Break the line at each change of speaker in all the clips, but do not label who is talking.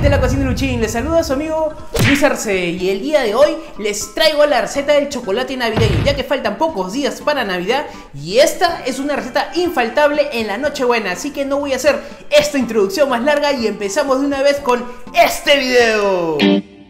gente de la cocina de Luchín, les saluda a su amigo Luis Arce y el día de hoy les traigo la receta del chocolate navideño, ya que faltan pocos días para Navidad y esta es una receta infaltable en la Nochebuena, así que no voy a hacer esta introducción más larga y empezamos de una vez con este video.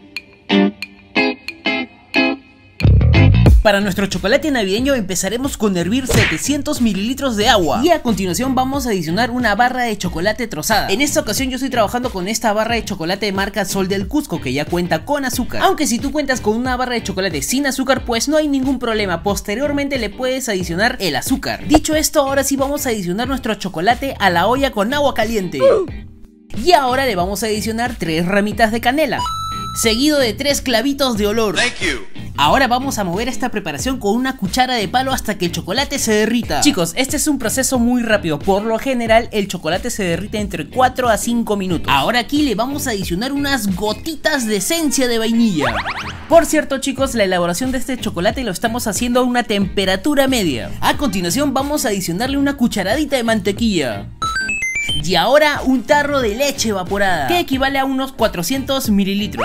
Para nuestro chocolate navideño empezaremos con hervir 700 mililitros de agua y a continuación vamos a adicionar una barra de chocolate trozada. En esta ocasión yo estoy trabajando con esta barra de chocolate de marca Sol del Cusco, que ya cuenta con azúcar. Aunque si tú cuentas con una barra de chocolate sin azúcar, pues no hay ningún problema, posteriormente le puedes adicionar el azúcar. Dicho esto, ahora sí vamos a adicionar nuestro chocolate a la olla con agua caliente. Y ahora le vamos a adicionar 3 ramitas de canela, seguido de 3 clavitos de olor. Ahora vamos a mover esta preparación con una cuchara de palo hasta que el chocolate se derrita. Chicos, este es un proceso muy rápido. Por lo general el chocolate se derrite entre 4 a 5 minutos. Ahora aquí le vamos a adicionar unas gotitas de esencia de vainilla. Por cierto, chicos, la elaboración de este chocolate lo estamos haciendo a una temperatura media. A continuación vamos a adicionarle una cucharadita de mantequilla. Y ahora un tarro de leche evaporada, que equivale a unos 400 mililitros.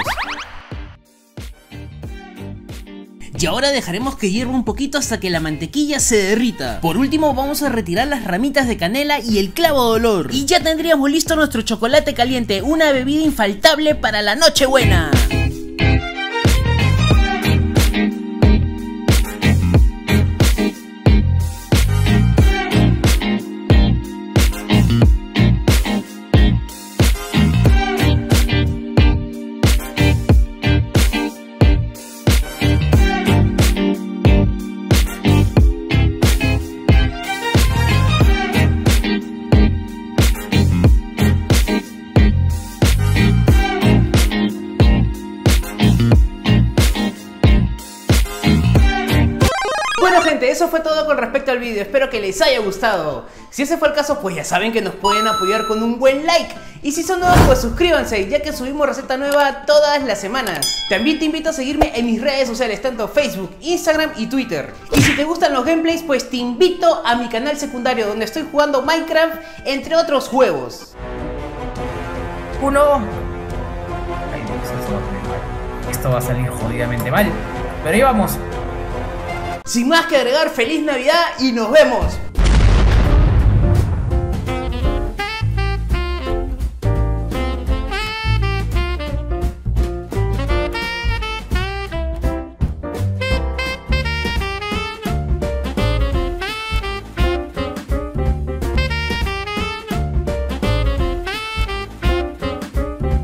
Y ahora dejaremos que hierva un poquito hasta que la mantequilla se derrita. Por último vamos a retirar las ramitas de canela y el clavo de olor. Y ya tendríamos listo nuestro chocolate caliente, una bebida infaltable para la Nochebuena. Bueno gente, eso fue todo con respecto al vídeo, espero que les haya gustado. Si ese fue el caso, pues ya saben que nos pueden apoyar con un buen like. Y si son nuevos, pues suscríbanse, ya que subimos receta nueva todas las semanas. También te invito a seguirme en mis redes sociales, tanto Facebook, Instagram y Twitter. Y si te gustan los gameplays, pues te invito a mi canal secundario, donde estoy jugando Minecraft, entre otros juegos.
Esto va a salir jodidamente mal, pero ahí vamos.
Sin más que agregar, feliz Navidad y nos vemos.